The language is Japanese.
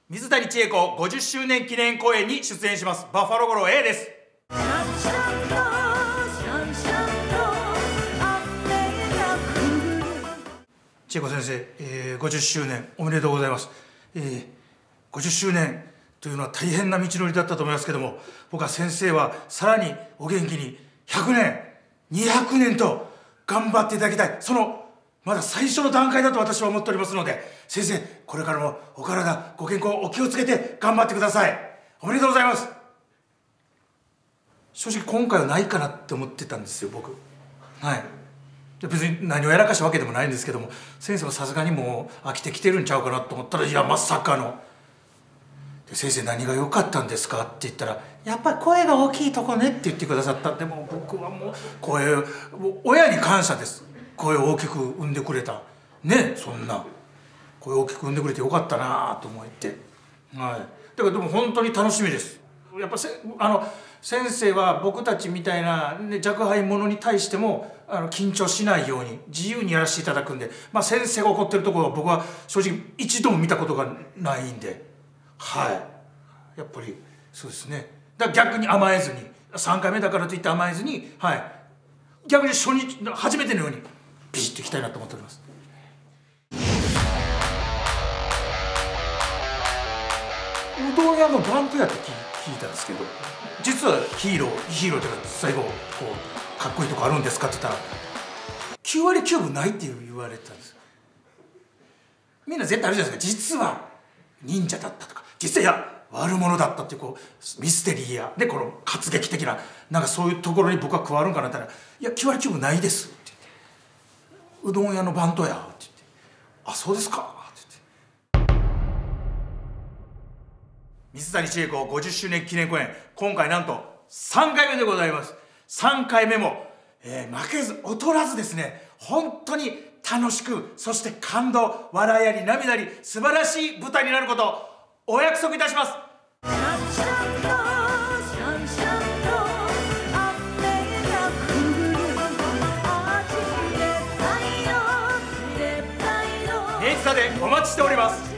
水谷千恵子50周年記念公演に出演します。バッファローゴロー A です。千恵子先生、50周年おめでとうございます。50周年というのは大変な道のりだったと思いますけども、僕は先生はさらにお元気に100年200年と頑張っていただきたい、そのまだ最初の段階だと私は思っておりますので、先生これからもお体ご健康お気をつけて頑張ってください。おめでとうございます。正直今回はないかなって思ってたんですよ、僕。はい。別に何をやらかしたわけでもないんですけども、先生もさすがにもう飽きてきてるんちゃうかなと思ったら、いやまさかの。で先生何が良かったんですかって言ったら、やっぱり声が大きいとこねって言ってくださった。でも僕はもう親に感謝です。声を大きく産んでくれたね、そんな声を大きく産んでくれてよかったなと思って、はい。だからでも本当に楽しみです。やっぱ先生は僕たちみたいな、ね、若輩者に対しても緊張しないように自由にやらせていただくんで、先生が怒ってるところは僕は正直一度も見たことがないんで、はい。やっぱりそうですね。だから逆に甘えずに、3回目だからといって甘えずに、はい、逆に初めてのようにビシッといきたいなと思っております。うどん屋のバンドやって聞いたんですけど、実はヒーローというか最後こうかっこいいとこあるんですかって言ったら9割9分ないって言われてたんです。みんな絶対あるじゃないですか。実は忍者だったとか、実際悪者だったっていうミステリーやでこの活劇的ななんかそういうところに僕は加わるんかなって言ったら、いや9割9分ないですって言って、うどん屋のバンドやって言って、あそうですかって言って。水谷千恵子50周年記念公演、今回なんと3回目でございます。3回目も、負けず劣らずですね、本当に楽しく、そして感動、笑いあり涙あり素晴らしい舞台になることをお約束いたします。平地座でお待ちしております。